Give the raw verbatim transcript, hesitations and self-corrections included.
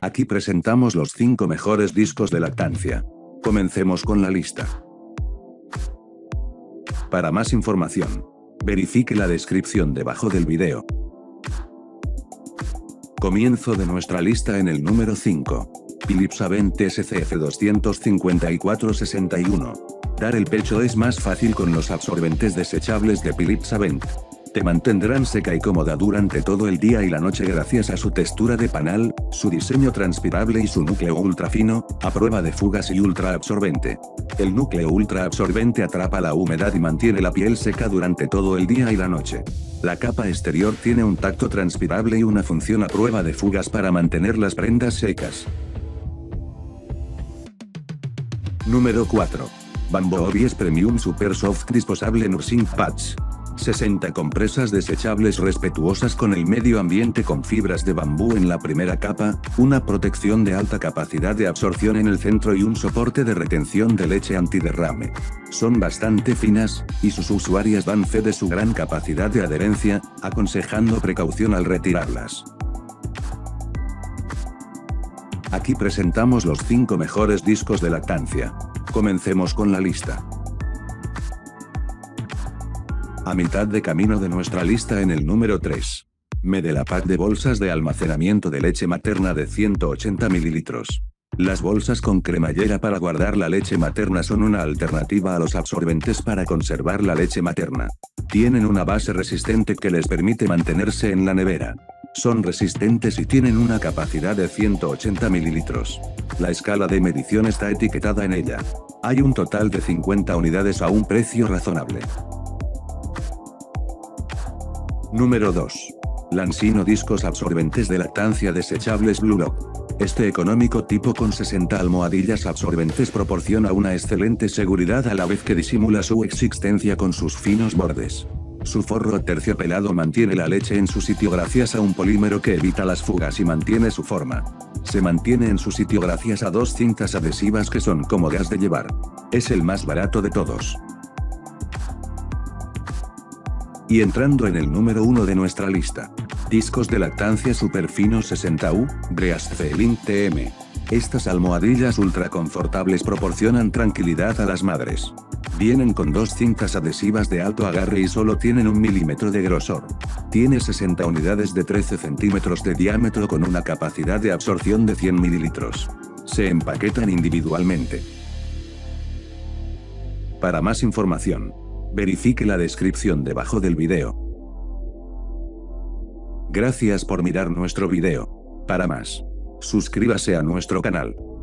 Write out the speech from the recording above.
Aquí presentamos los cinco mejores discos de lactancia. Comencemos con la lista. Para más información, verifique la descripción debajo del video. Comienzo de nuestra lista en el número cinco. Philips Avent S C F doscientos cincuenta y cuatro sesenta y uno. Dar el pecho es más fácil con los absorbentes desechables de Philips Avent. Te mantendrán seca y cómoda durante todo el día y la noche gracias a su textura de panal, su diseño transpirable y su núcleo ultra fino, a prueba de fugas y ultra absorbente. El núcleo ultra absorbente atrapa la humedad y mantiene la piel seca durante todo el día y la noche. La capa exterior tiene un tacto transpirable y una función a prueba de fugas para mantener las prendas secas. Número cuatro. Bamboo Obvious Premium Super Soft Disposable Nursing Pads. sesenta compresas desechables respetuosas con el medio ambiente con fibras de bambú en la primera capa, una protección de alta capacidad de absorción en el centro y un soporte de retención de leche antiderrame. Son bastante finas, y sus usuarias dan fe de su gran capacidad de adherencia, aconsejando precaución al retirarlas. Aquí presentamos los cinco mejores discos de lactancia. Comencemos con la lista. A mitad de camino de nuestra lista en el número tres. Medelapac de bolsas de almacenamiento de leche materna de ciento ochenta mililitros. Las bolsas con cremallera para guardar la leche materna son una alternativa a los absorbentes para conservar la leche materna. Tienen una base resistente que les permite mantenerse en la nevera. Son resistentes y tienen una capacidad de ciento ochenta mililitros. La escala de medición está etiquetada en ella. Hay un total de cincuenta unidades a un precio razonable. Número dos. Lansino Discos Absorbentes de Lactancia Desechables Blue Lock. Este económico tipo con sesenta almohadillas absorbentes proporciona una excelente seguridad a la vez que disimula su existencia con sus finos bordes. Su forro terciopelado mantiene la leche en su sitio gracias a un polímero que evita las fugas y mantiene su forma. Se mantiene en su sitio gracias a dos cintas adhesivas que son cómodas de llevar. Es el más barato de todos. Y entrando en el número uno de nuestra lista. Discos de lactancia super finos sesenta U, Breastfeeding T M. Estas almohadillas ultra confortables proporcionan tranquilidad a las madres. Vienen con dos cintas adhesivas de alto agarre y solo tienen un milímetro de grosor. Tiene sesenta unidades de trece centímetros de diámetro con una capacidad de absorción de cien mililitros. Se empaquetan individualmente. Para más información, verifique la descripción debajo del video. Gracias por mirar nuestro video. Para más, suscríbase a nuestro canal.